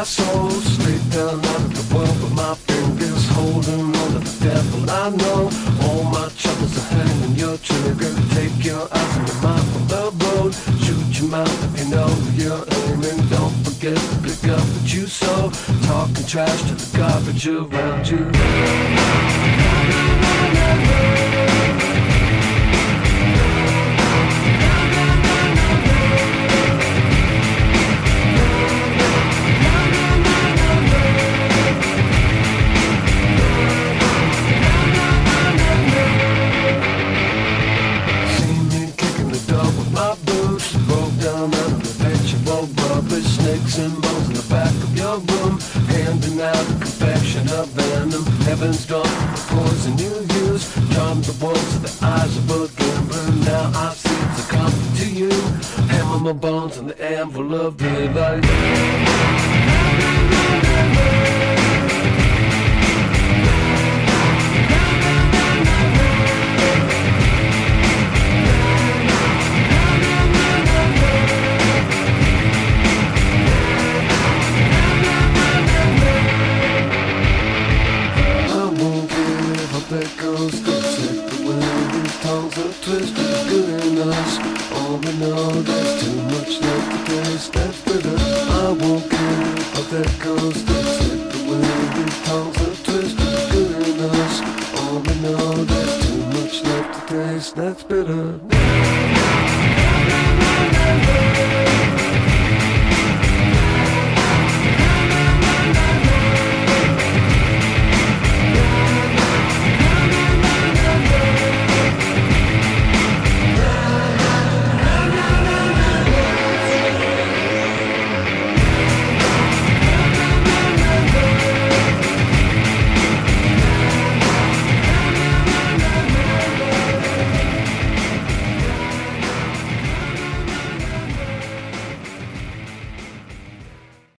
soul straight down out of the world with my fingers holding on to the devil. I know all my troubles are hanging your trigger. Take your eyes and your mind from the road. Shoot your mouth if you know you're aiming. Don't forget to pick up what you sow. Talking trash to the garbage around you. Snakes and bones in the back of your room, handing out a confection of venom. Heaven's drawn the poison you use, charm the wolves with the eyes of a gambler. Now I see it's a comfort to you. Hammer my bones on the anvil of daylight. That goes good, take the wind, these tongues are twisted, good in us. All we know, there's too much left to taste, that's bitter. I won't care how that goes good, take the wind, these tongues are twisted, good in us. All we know, there's too much left to taste, that's bitter.